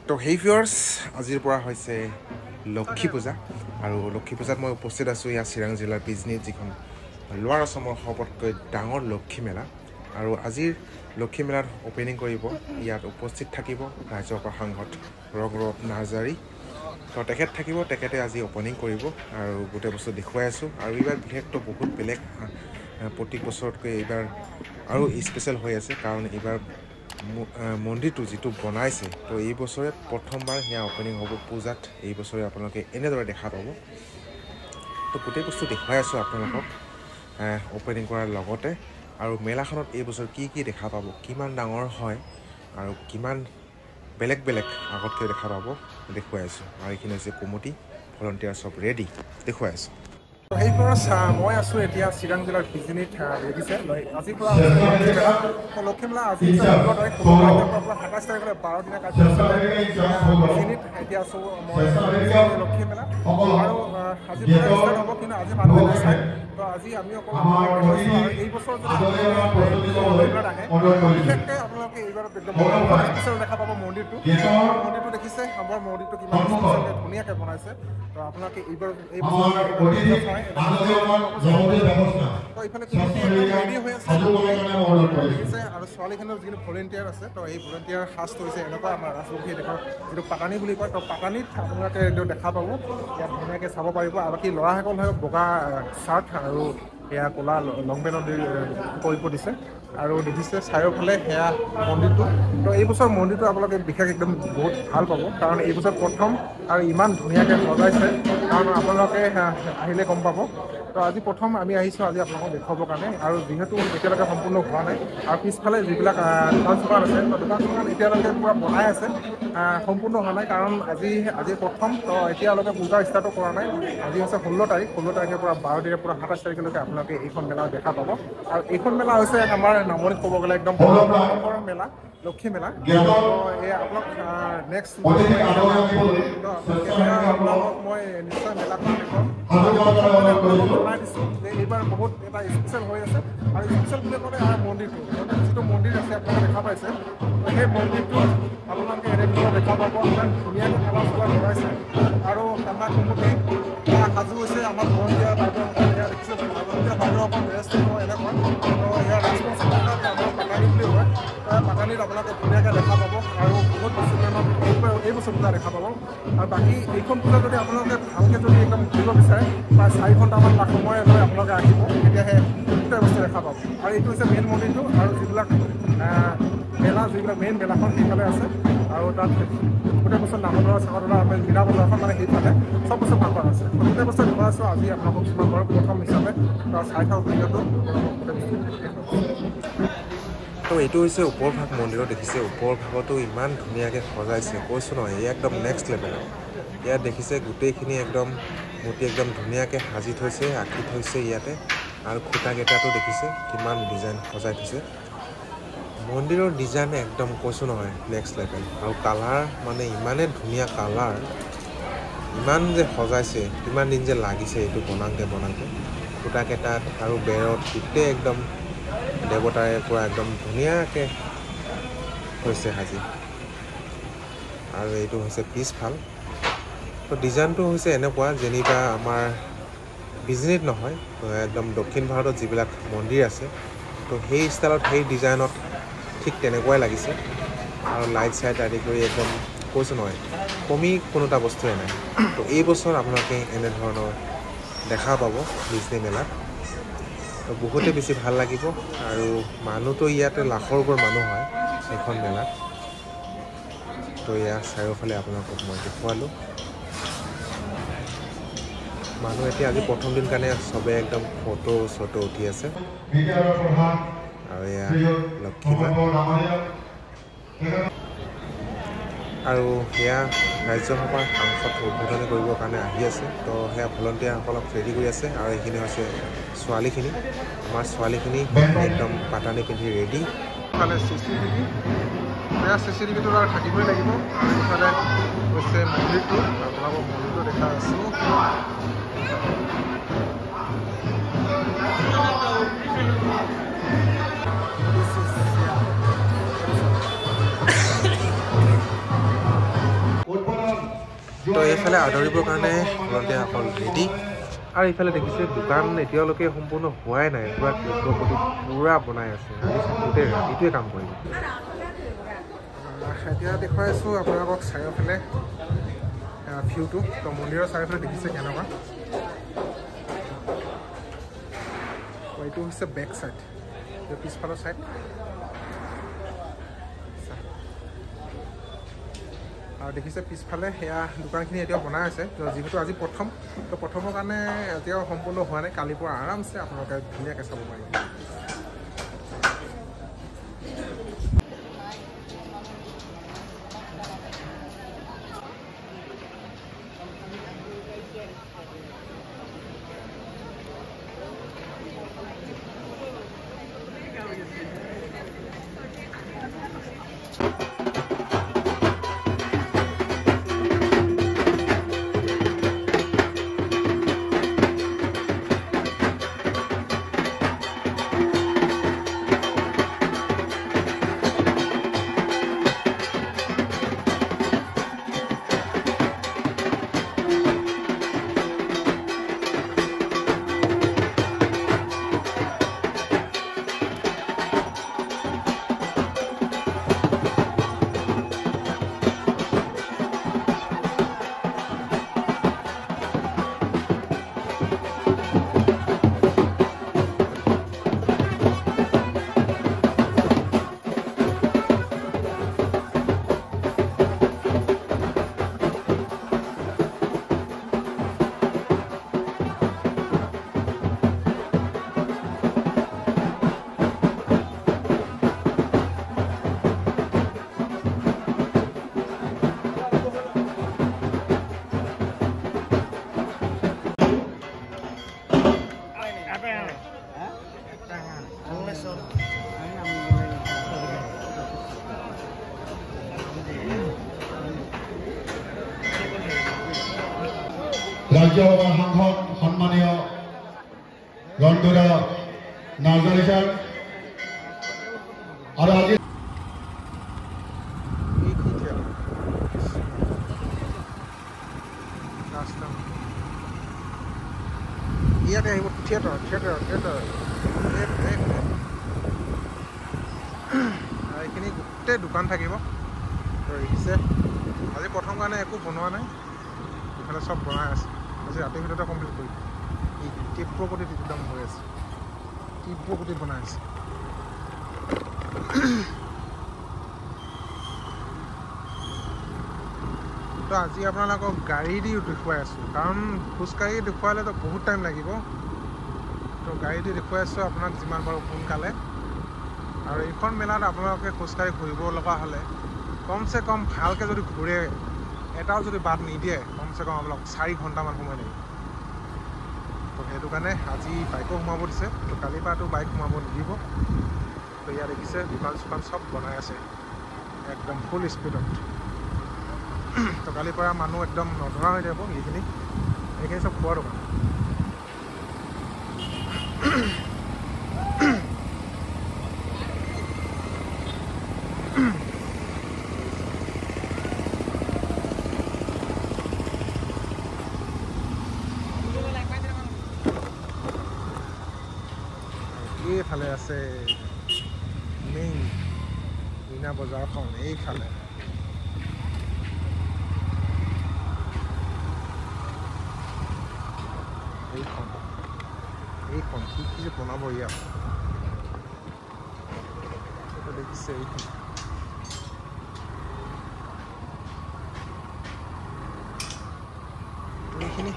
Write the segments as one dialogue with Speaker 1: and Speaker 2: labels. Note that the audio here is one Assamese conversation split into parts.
Speaker 1: তো হেই ভিউয়াৰ্স আজিৰ পৰা হৈছে লক্ষ্মী পূজা আৰু লক্ষ্মী পূজাত মই উপস্থিত আছো ইয়া চিৰাং জিলাৰ বিজনীত যিখন লোৱাৰ অসমৰ সবতকৈ ডাঙৰ লক্ষ্মী মেলা আৰু আজিৰ লক্ষ্মী মেলাৰ ওপেনিং কৰিব ইয়াত উপস্থিত থাকিব ৰাজ্যৰ প্ৰসংগত ৰগৰব নাৰ্জাৰী তো তেখেত থাকিব তেখেতে আজি ওপেনিং কৰিব আৰু গোটেই বস্তু দেখুৱাই আছো আৰু এইবাৰ বিশেষটো বহুত বেলেগ প্ৰতি বছৰতকৈ এইবাৰ আৰু স্পেশাল হৈ আছে কাৰণ এইবাৰ মন্দিৰটো যেটো বনাইছে তো এই বছৰে প্ৰথমবাৰ হেয়া ওপেনিং হ'ব পূজাত এই বছৰে আপোনালোকে এনেদৰে দেখা পাব তো গোটেই বস্তু দেখুৱাই আছো আপোনালোকক ওপেনিং কৰাৰ লগতে আৰু মেলাখনত এই বছৰ কি কি দেখা পাব কিমান ডাঙৰ হয় আৰু কিমান বেলেগ বেলেগ আগতকৈ দেখা পাব দেখুৱাই আছো আৰু এইখিনি হৈছে কমিটি ভলন্টিয়াৰ সব ৰেডি দেখুৱাই আছো এই পৰা মই আছো এতিয়া চিৰাং জিলাৰ বিজনীত দেখিছে আজিৰ পৰা লক্ষ্মী মেলা আজি 27 তাৰিখলৈ 12 দিনীয়া বিজনীত এতিয়া আছো মই লক্ষ্মী মেলা আৰু আজি পৰা ষ্টাৰ্ট হ'ব কিন্তু আজি মানুহে নাচায় তো আজি আমি অকল এই বছৰ যদি আহে বিশেষকৈ আপোনালোকে এইবাৰ একদম স্পেচিয়েল দেখা পাব মন্দিৰটো দেখিছে আমাৰ মন্দিৰটো কিমান ধুনীয়াকৈ বনাইছে তো আপোনালোকে এইবাৰ এই বছৰ আৰু ছোৱালীখনৰ যিটো ভলেণ্টিয়াৰ আছে তো এই ভলেণ্টিয়াৰ সাজটো হৈছে এনেকুৱা আমাৰ ৰাজবংশী দেশৰ যিটো পাটানী বুলি কয় তো পাটানীত আপোনালোকে এইটো দেখা পাব ইয়াত ধুনীয়াকৈ চাব পাৰিব আৰু বাকী ল'ৰাসকল হয় বগা চাৰ্ট আৰু সেয়া ক'লা লং পেণ্টত কৰিব দিছে আৰু দেখিছে চাৰিওফালে সেয়া মন্দিৰটো তো এই বছৰ মন্দিৰটো আপোনালোকে বিশেষ একদম বহুত ভাল পাব কাৰণ এই বছৰ প্ৰথম আৰু ইমান ধুনীয়াকৈ সজাইছে কাৰণ আপোনালোকে আহিলে গম পাব তো আজি প্ৰথম আমি আহিছোঁ আজি আপোনালোকক দেখুৱাবৰ কাৰণে আৰু যিহেতু এতিয়ালৈকে সম্পূৰ্ণ হোৱা নাই আৰু পিছফালে যিবিলাক দোকান চোকান আছে তো দোকান চোকান এতিয়ালৈকে পূৰা বনাই আছে সম্পূৰ্ণ হোৱা নাই কাৰণ আজি প্ৰথম তো এতিয়ালৈকে পূজা ষ্টাৰ্টো কৰা নাই আজি হৈছে 16 তাৰিখৰ পৰা 12 দিনৰ পৰা 27 তাৰিখলৈকে আপোনালোকে এইখন মেলা দেখা পাব আৰু এইখন মেলা হৈছে আমাৰ নামনিত ক'ব গ'লে একদম মেলা লক্ষ্মী মেলা এই আপোনাক নেক্সট মই নিশ্চয় মেলাখন দেখুৱাম জনাই দিছোঁ যে এইবাৰ বহুত এটা স্পেচিয়েল হৈ আছে আৰু স্পেচিয়েল বুলি ক'লে মন্দিৰটো যিটো মন্দিৰ আছে আপোনালোকে দেখা পাইছে সেই মন্দিৰটো আপোনালোকে এনেকৈ দেখা পাব ইমান ধুনীয়াকৈ খেলা চলা লগাইছে আৰু আমাৰ কমিটি সাজু হৈছে আমাৰ ভলন্টিয়াৰ দেখিছে বাইদেউ অকণ ৰেষ্ট হ'ব এনেকুৱা ইয়াৰ ৰেচপন্সিবিলিটি আমাৰ পাটানী বুলি কয় পাটানীত আপোনালোকে ধুনীয়াকৈ দেখা পাব আৰু বহুত বস্তু এই বস্তু পূজা দেখা পাব আৰু বাকী এইখন পূজা যদি আপোনালোকে ভালকৈ যদি একদম ঘূৰিব বিচাৰে প্ৰায় 4 ঘণ্টামান সময় লৈ আপোনালোকে আহিব তেতিয়াহে গোটেই বস্তু দেখা পাব আৰু এইটো হৈছে মেইন মন্দিৰটো আৰু যিবিলাক মেইন মেলাখন সেইফালে আছে আৰু তাত গোটেই বস্তু নামদৰা চামদৰা আমি মীনা বজাৰখন মানে সেইফালে চব বস্তু ভাগ কৰা আছে গোটেই বস্তু দেখুৱাই আছোঁ আজি আপোনালোকক কিছুমান ঘৰৰ প্ৰথম হিচাপে চাই থাকক ভিডিঅ'টো তো এইটো হৈছে ওপৰ ভাগ মন্দিৰত দেখিছে ওপৰ ভাগতো ইমান ধুনীয়াকৈ সজাইছে কৈছোঁ নহয় এই একদম নেক্সট লেভেল ইয়াত দেখিছে গোটেইখিনি একদম মূৰ্তি একদম ধুনীয়াকৈ সাজি থৈছে আঁকি থৈছে ইয়াতে আৰু খুঁটাকেইটাতো দেখিছে কিমান ডিজাইন সজাই থৈছে মন্দিৰৰ ডিজাইন একদম কৈছোঁ নহয় নেক্সট লেভেল আৰু কালাৰ মানে ইমানেই ধুনীয়া কালাৰ ইমান যে সজাইছে কিমান দিন যে লাগিছে এইটো বনাওঁতে খুঁটাকেইটাত আৰু বেৰত গোটেই একদম দেৱতাৰে পৰা একদম ধুনীয়াকৈ হৈছে সাজি আৰু এইটো হৈছে পিছফাল তো ডিজাইনটো হৈছে এনেকুৱা যেনিবা আমাৰ বিজনীত নহয় একদম দক্ষিণ ভাৰতত যিবিলাক মন্দিৰ আছে তো সেই ষ্টাইলত সেই ডিজাইনত ঠিক তেনেকুৱাই লাগিছে আৰু লাইট চাইট আদি কৰি একদম কৈছোঁ নহয় কমি কোনো এটা বস্তুৱে নাই তো এই বছৰ আপোনালোকে এনেধৰণৰ দেখা পাব বিজনী মেলাত তো বহুতে বেছি ভাল লাগিব আৰু মানুহতো ইয়াতে লাখৰ ওপৰত মানুহ হয় এইখন মেলাত তো ইয়াৰ চাৰিওফালে আপোনালোকক মই দেখুৱালোঁ মানুহ এতিয়া আজি প্ৰথম দিন কাৰণে চবে একদম ফটো উঠি আছে আৰু এয়া লক্ষ্মী মা আৰু সেয়া ৰাজ্যসভাৰ সাংসদ উদ্বোধনী কৰিবৰ কাৰণে আহি আছে তো সেয়া ভলন্টিয়াৰসকলক ৰেডি কৰি আছে আৰু এইখিনি হৈছে ছোৱালীখিনি আমাৰ ছোৱালীখিনি একদম পাটানী পিন্ধি ৰেডি ইফালে চিচিটিভিটো থাকিবই লাগিব আৰু ইফালে হৈছে মন্দিৰটো আপোনালোকৰ মন্দিৰটো দেখা আছোঁ তো এইফালে আদৰিবৰ কাৰণে ভলণ্টিয়াৰসকল ৰেডি আৰু এইফালে দেখিছে দোকান এতিয়ালৈকে সম্পূৰ্ণ হোৱাই নাই পুৰা দ্ৰুতগতিত পুৰা বনাই আছে আজি গোটেই ৰাতিটোৱে কাম কৰিব এতিয়া দেখুৱাই আছোঁ আপোনালোকক চাৰিওফালে ভিউটো তো মন্দিৰৰ চাৰিওফালে দেখিছে কেনেকুৱা এইটো হৈছে বেক চাইড পিছফালৰ চাইড আৰু দেখিছে পিছফালে সেয়া দোকানখিনি এতিয়াও বনাই আছে তো যিহেতু আজি প্ৰথমৰ কাৰণে এতিয়াও সম্পূৰ্ণ হোৱা নাই কালিৰ পৰা আৰামছে আপোনালোকে ধুনীয়াকৈ চাব পাৰিব
Speaker 2: রাজ্যসভার সাংসদ সম্মানীয় রণদুরা নার্জারি স্যার আর আজি
Speaker 1: ইয়াতে আহিব থিয়েটাৰ এইখিনি গোটেই দোকান থাকিব দেখিছে আজি প্ৰথম কাৰণে একো বনোৱা নাই ইফালে চব বনাই আছে আজি ৰাতিৰ ভিতৰতে কমপ্লিট কৰি তীব্ৰ গতিত একদম হৈ আছে তীব্ৰ গতিত বনাই আছে তো আজি আপোনালোকক গাড়ী দি দেখুৱাই আছোঁ কাৰণ খোজকাঢ়ি দেখুৱালেতো বহুত টাইম লাগিব তো গাড়ী দি দেখুৱাই আছোঁ আপোনাক যিমান পাৰোঁ সোনকালে আৰু এইখন মেলাত আপোনালোকে খোজকাঢ়ি ঘূৰিব লগা হ'লে কমচে কম ভালকৈ যদি ঘূৰে এটাও যদি বাট নিদিয়ে কমচে কম আপোনালোক 4 ঘণ্টামান সময় লাগিব তো সেইটো কাৰণে আজি বাইকো সোমাব দিছে তো কালিৰ পৰাতো বাইক সোমাব নিদিব তো ইয়াত দেখিছে দোকান চোকান চব বনাই আছে একদম ফুল স্পীডত তো কালিৰ পৰা মানুহ একদম নধৰা হৈ যাব এইখিনি চব খোৱাৰ দোকান এইফালে আছে মেইন মীনা বজাৰখন এইফালে এইখন কি যে বনাব ইয়াত দেখিছে এইখিনি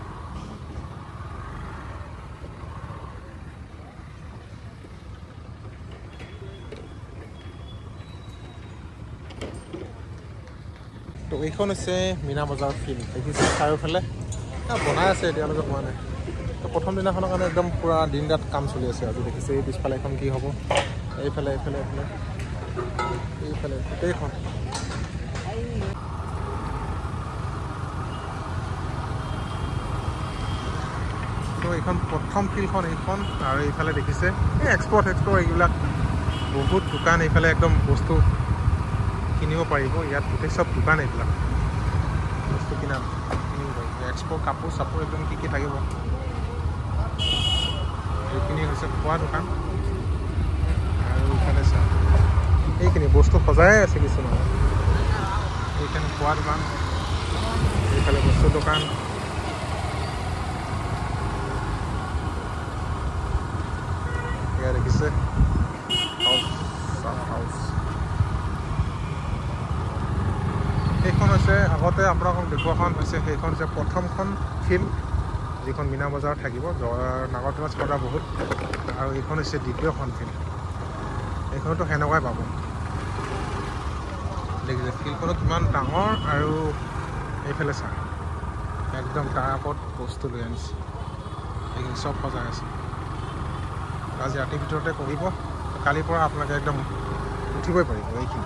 Speaker 1: তো এইখন হৈছে মীনা বজাৰ ফিল্ড দেখিছে চাৰিওফালে বনাই আছে এতিয়ালৈকে হোৱা নাই তো প্ৰথম দিনাখনৰ কাৰণে একদম পুৰা দিন ৰাত কাম চলি আছে আজি দেখিছে এই পিছফালে এখন কি হ'ব এইফালে গোটেইখন তো এইখন প্ৰথম ফিল্ডখন এইখন আৰু এইফালে দেখিছে এই এক্সপৰ্ট এইবিলাক বহুত দোকান এইফালে একদম বস্তু কিনিব পাৰিব ইয়াত গোটেই চব দোকান এইবিলাক বস্তু কিনাম এক্সপো কাপোৰ চাপোৰ একদম কি থাকিব এইখিনি হৈছে খোৱা দোকান আৰু ইফালে চা এইখিনি বস্তু সজাই আছে কিছুমান এইখানে খোৱা দোকান এইফালে বস্তু দোকান এয়া দেখিছে হাউচ এইখন হৈছে আগতে আপোনালোকক দেখুৱাখন হৈছে সেইখন হৈছে প্ৰথমখন ফিল্ড যিখন মীনা বজাৰত থাকিব নাগৰদোলা চৰ্দা বহুত আৰু এইখন হৈছে দ্বিতীয়খন ফিল্ড এইখনতো সেনেকুৱাই পাব দেখিছে ফিল্ডখনো কিমান ডাঙৰ আৰু এইফালে চা একদম তাৰ ওপৰত বস্তু লৈ আনিছে এইখিনি চব সজাই আছে আজি ৰাতিৰ ভিতৰতে কৰিব কালিৰ পৰা আপোনালোকে একদম উঠিবই পাৰিব এইখিনি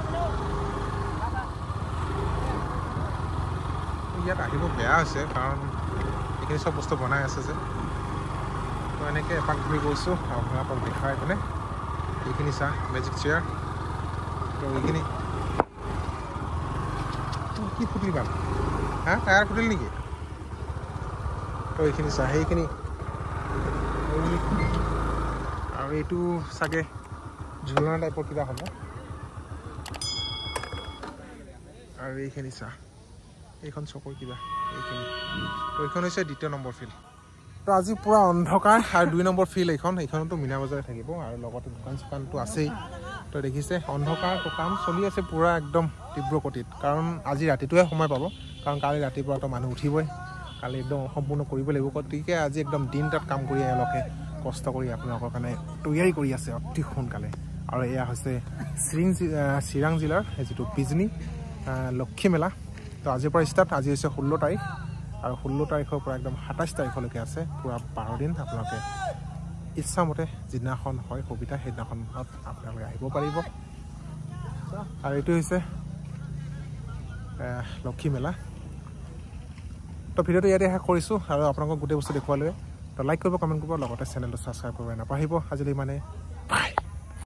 Speaker 1: ইয়াত আহিব বেয়া হৈছে কাৰণ এইখিনি চব বস্তু বনাই আছে যে তো এনেকৈ এপাক ঘূৰি গৈছোঁ আপোনালোকক দেখাই পিনে এইখিনি চা মেজিক চেয়াৰ তো এইখিনি কি ফুটিল ভাল হা টায়াৰ ফুটিল নেকি তো এইখিনি চা সেইখিনি আৰু এইটো চাগে ঝুলনা টাইপৰ কিবা হ'ব আৰু এইখিনি চা এইখন চকুৰ কিবা এইখিনি তো এইখন হৈছে দ্বিতীয় নম্বৰ ফিল্ড তো আজি পুৰা অন্ধকাৰ আৰু 2 নম্বৰ ফিল্ড এইখনতো মীনা বজাৰে থাকিব আৰু লগতে দোকান চোকানটো আছেই তো দেখিছে অন্ধকাৰ তো কাম চলি আছে পুৰা একদম তীব্ৰ গতিত কাৰণ আজি ৰাতিটোৱে সময় পাব কাৰণ কালি ৰাতিপুৱাতো মানুহ উঠিবই কালি একদম সম্পূৰ্ণ কৰিব লাগিব গতিকে আজি একদম দিন তাত কাম কৰি এওঁলোকে কষ্ট কৰি আপোনালোকৰ কাৰণে তৈয়াৰী কৰি আছে অতি সোনকালে আৰু এয়া হৈছে চিৰাং জিলাৰ যিটো বিজনী লক্ষী মেলা তো আজিৰ পৰা ষ্টাৰ্ট আজি হৈছে 16 তাৰিখ আৰু 16 তাৰিখৰ পৰা একদম 27 তাৰিখলৈকে আছে পুৰা 12 দিন আপোনালোকে ইচ্ছামতে যিদিনাখন হয় সুবিধা সেইদিনাখনত আপোনালোকে আহিব পাৰিব আৰু এইটো হৈছে লক্ষী মেলা তো ভিডিঅ'টো ইয়াতে শেষ কৰিছোঁ আৰু আপোনালোকক গোটেই বস্তু দেখুৱালৈ তো লাইক কৰিব কমেণ্ট কৰিব লগতে চেনেলটো ছাবস্ক্ৰাইব কৰিব নাপাহৰিব আজিলৈ মানে বাই